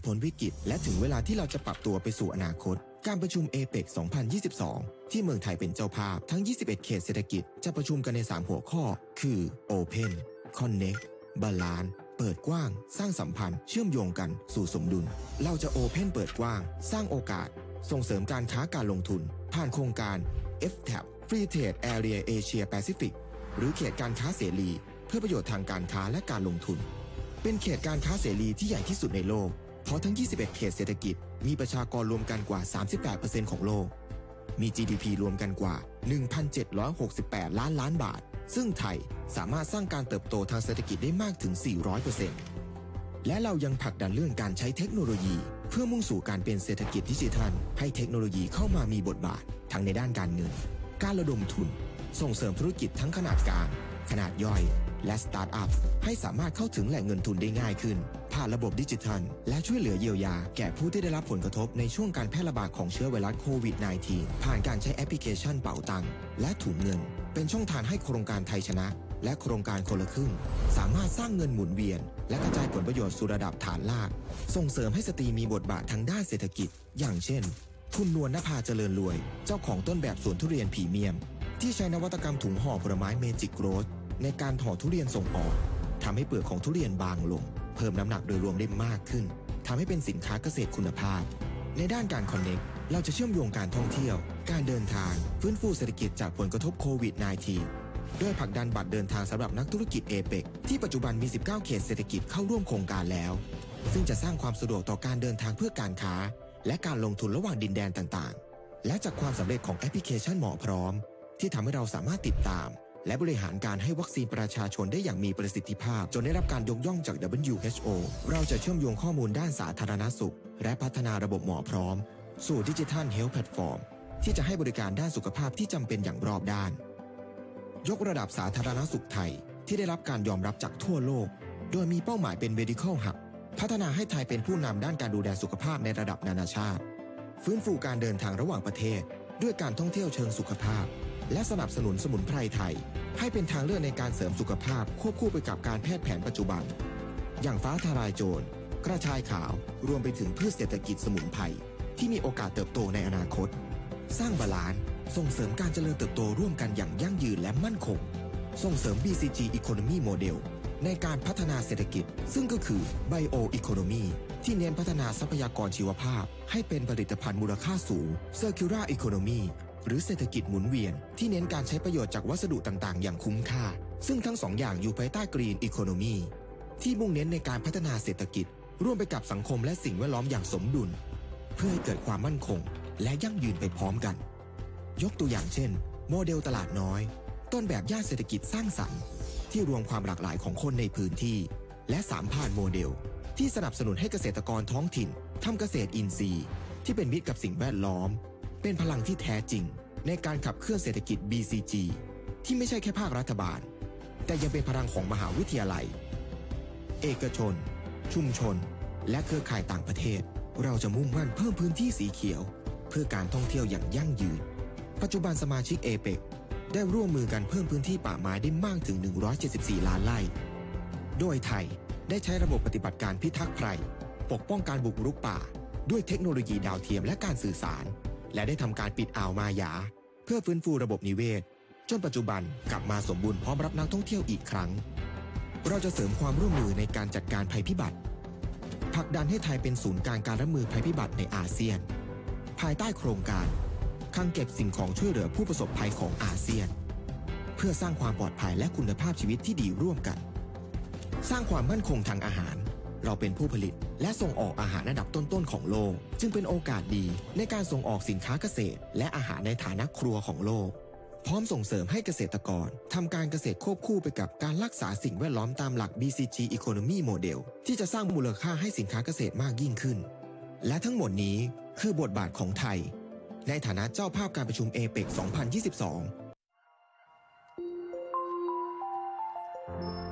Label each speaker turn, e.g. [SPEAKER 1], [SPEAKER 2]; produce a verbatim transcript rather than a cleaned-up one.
[SPEAKER 1] พ้นวิกฤตและถึงเวลาที่เราจะปรับตัวไปสู่อนาคตการประชุม เอเปก สองพันยี่สิบสอง ที่เมืองไทยเป็นเจ้าภาพทั้งยี่สิบเอ็ดเขตเศรษฐกิจจะประชุมกันในสามหัวข้อคือ Open Connect Balance เปิดกว้างสร้างสัมพันธ์เชื่อมโยงกันสู่สมดุลเราจะ Open เปิดกว้างสร้างโอกาสส่งเสริมการค้าการลงทุนผ่านโครงการ เอฟ ที เอ พี Free Trade Area Asia Pacific หรือเขตการค้าเสรีเพื่อประโยชน์ทางการค้าและการลงทุนเป็นเขตการค้าเสรีที่ใหญ่ที่สุดในโลกเพราะทั้งยี่สิบเอ็ดเขตเศรษฐกิจมีประชากรรวมกันกว่า สามสิบแปดเปอร์เซ็นต์ ของโลกมี จี ดี พี รวมกันกว่า หนึ่งพันเจ็ดร้อยหกสิบแปด ล้านล้านบาทซึ่งไทยสามารถสร้างการเติบโตทางเศรษฐกิจได้มากถึง สี่ร้อยเปอร์เซ็นต์ และเรายังผลักดันเรื่องการใช้เทคโนโลยีเพื่อมุ่งสู่การเป็นเศรษฐกิจดิจิทัลให้เทคโนโลยีเข้ามามีบทบาททั้งในด้านการเงินการระดมทุนส่งเสริมธุรกิจทั้งขนาดกลางขนาดย่อยและสตาร์ทอัพให้สามารถเข้าถึงแหล่งเงินทุนได้ง่ายขึ้นผ่านระบบดิจิทัลและช่วยเหลือเยียวยาแก่ผู้ที่ได้รับผลกระทบในช่วงการแพร่ระบาดของเชื้อไวรัสโควิด สิบเก้า ผ่านการใช้แอปพลิเคชันเป๋าตังค์และถุงเงินเป็นช่องทางให้โครงการไทยชนะและโครงการคนละครึ่งสามารถสร้างเงินหมุนเวียนและกระจายผลประโยชน์สู่ระดับฐานรากส่งเสริมให้สตรีมีบทบาททางด้านเศรษฐกิจอย่างเช่นคุณนวลนภาเจริญรวยเจ้าของต้นแบบสวนทุเรียนพรีเมียมที่ใช้นวัตกรรมถุงห่อผลไม้เมจิกโรสในการห่อทุเรียนส่งออกทำให้เปลือกของทุเรียนบางลงเพิ่มน้ำหนักโดยรวมได้มากขึ้นทำให้เป็นสินค้าเกษตรคุณภาพในด้านการคอนเนคเราจะเชื่อมโยงการท่องเที่ยวการเดินทางฟื้นฟูเศรษฐกิจจากผลกระทบโควิด สิบเก้า ด้วยผลักดันบัตรเดินทางสำหรับนักธุรกิจ เอเปก ที่ปัจจุบันมี สิบเก้า เขตเศรษฐกิจเข้าร่วมโครงการแล้วซึ่งจะสร้างความสะดวกต่อการเดินทางเพื่อการค้าและการลงทุนระหว่างดินแดนต่างๆและจากความสำเร็จของแอปพลิเคชันหมอพร้อมที่ทำให้เราสามารถติดตามและบริหารการให้วัคซีนประชาชนได้อย่างมีประสิทธิภาพจนได้รับการยกย่องจาก ดับเบิลยู เอช โอ เราจะเชื่อมโยงข้อมูลด้านสาธารณสุขและพัฒนาระบบหมอพร้อมสู่ดิจิทัลเฮลท์แพลตฟอร์มที่จะให้บริการด้านสุขภาพที่จำเป็นอย่างรอบด้านยกระดับสาธารณสุขไทยที่ได้รับการยอมรับจากทั่วโลกโดยมีเป้าหมายเป็น Medical Hub พัฒนาให้ไทยเป็นผู้นำด้านการดูแลสุขภาพในระดับนานาชาติฟื้นฟูการเดินทางระหว่างประเทศด้วยการท่องเที่ยวเชิงสุขภาพและสนับสนุนสมุนไพรไทยให้เป็นทางเลือกในการเสริมสุขภาพควบคู่ไปกับการแพทย์แผนปัจจุบันอย่างฟ้าทลายโจรกระชายขาวรวมไปถึงพืชเศรษฐกิจสมุนไพรที่มีโอกาสเติบโตในอนาคตสร้างบาลานซ์ส่งเสริมการเจริญเติบโตร่วมกันอย่างยั่งยืนและมั่นคงส่งเสริม บี ซี จี Economy Model ในการพัฒนาเศรษฐกิจซึ่งก็คือ Bio Economy ที่เน้นพัฒนาทรัพยากรชีวภาพให้เป็นผลิตภัณฑ์มูลค่าสูง Circular Economy หรือเศรษฐกิจหมุนเวียนที่เน้นการใช้ประโยชน์จากวัสดุต่างๆอย่างคุ้มค่าซึ่งทั้งสองอย่างอยู่ภายใต้ Green Economy ที่มุ่งเน้นในการพัฒนาเศรษฐกิจร่วมไปกับสังคมและสิ่งแวดล้อมอย่างสมดุลเพื่อให้เกิดความมั่นคงและยั่งยืนไปพร้อมกันยกตัวอย่างเช่นโมเดลตลาดน้อยต้นแบบย่านเศรษฐกิจสร้างสรรค์ที่รวมความหลากหลายของคนในพื้นที่และสามพานโมเดลที่สนับสนุนให้เกษตรกรท้องถิ่นทำเกษตรอินทรีย์ที่เป็นมิตรกับสิ่งแวดล้อมเป็นพลังที่แท้จริงในการขับเคลื่อนเศรษฐกิจ บี ซี จี ที่ไม่ใช่แค่ภาครัฐบาลแต่ยังเป็นพลังของมหาวิทยาลัยเอกชนชุมชนและเครือข่ายต่างประเทศเราจะมุ่งมั่นเพิ่มพื้นที่สีเขียวเพื่อการท่องเที่ยวอย่างยั่งยืนปัจจุบันสมาชิก เอเปก ได้ร่วมมือกันเพิ่มพื้นที่ป่าไม้ได้มากถึงหนึ่งร้อยเจ็ดสิบสี่ล้านไร่โดยไทยได้ใช้ระบบปฏิบัติการพิทักษ์ไพรปกป้องการบุกรุกป่าด้วยเทคโนโลยีดาวเทียมและการสื่อสารและได้ทำการปิดอ่าวมายาเพื่อฟื้นฟูระบบนิเวศจนปัจจุบันกลับมาสมบูรณ์พร้อมรับนักท่องเที่ยวอีกครั้งเราจะเสริมความร่วมมือในการจัดการภัยพิบัติผลักดันให้ไทยเป็นศูนย์กลางการรับมือภัยพิบัติในอาเซียนภายใต้โครงการคลังเก็บสิ่งของช่วยเหลือผู้ประสบภัยของอาเซียนเพื่อสร้างความปลอดภัยและคุณภาพชีวิตที่ดีร่วมกันสร้างความมั่นคงทางอาหารเราเป็นผู้ผลิตและส่งออกอาหารอันดับต้นๆของโลกจึงเป็นโอกาสดีในการส่งออกสินค้าเกษตรและอาหารในฐานะครัวของโลกพร้อมส่งเสริมให้เกษตรกรทำการเกษตรควบคู่ไปกับการรักษาสิ่งแวดล้อมตามหลัก บี ซี จี Economy Model ที่จะสร้างมูลค่าให้สินค้าเกษตรมากยิ่งขึ้นและทั้งหมดนี้คือบทบาทของไทยในฐานะเจ้าภาพการประชุม เอเปก สองพันยี่สิบสอง